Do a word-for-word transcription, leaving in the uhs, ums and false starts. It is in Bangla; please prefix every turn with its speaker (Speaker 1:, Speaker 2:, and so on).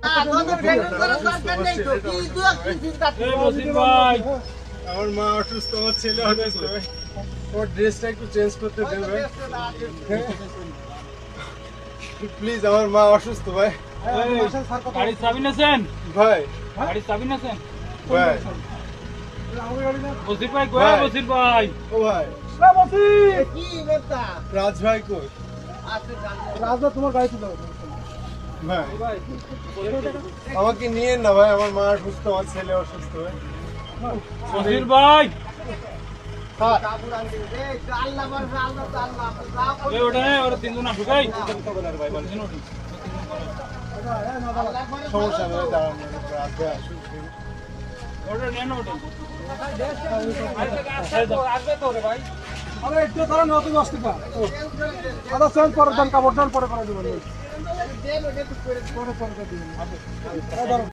Speaker 1: আমার মা অসুস্থ, আমার ছেলে অসুস্থ, ওর ড্রেসটা একটু চেঞ্জ করতে দেবে প্লিজ। আমার মা অসুস্থ ভাই।
Speaker 2: গাড়ির চাবি নেছেন
Speaker 1: ভাই?
Speaker 2: গাড়ির চাবি নেছেন
Speaker 1: ভাই
Speaker 2: বসির ভাই কই? বসির ভাই
Speaker 1: ও ভাই রাজ ভাই কই?
Speaker 3: রাজদা তোমার গাড়িতে দাও
Speaker 1: ভাই আমাকে নিয়ে না ভাই, আমার মা অসুস্থ, আমার ছেলে অসুস্থ ভাই।
Speaker 2: বসির ভাই এই ওটা নেই, ওরা তিনজন আসুক। এই
Speaker 1: সমস্যা নেই, দাঁড়ান রাজ ভাই আসুক।
Speaker 2: ওটা নেন, ওটা আসবে তো রে ভাই।
Speaker 3: আরে একটু তারা নতুন আসতে পা আদা চেঞ্জ করে দেন, কাপড় দেন, পরে করে দেবেন।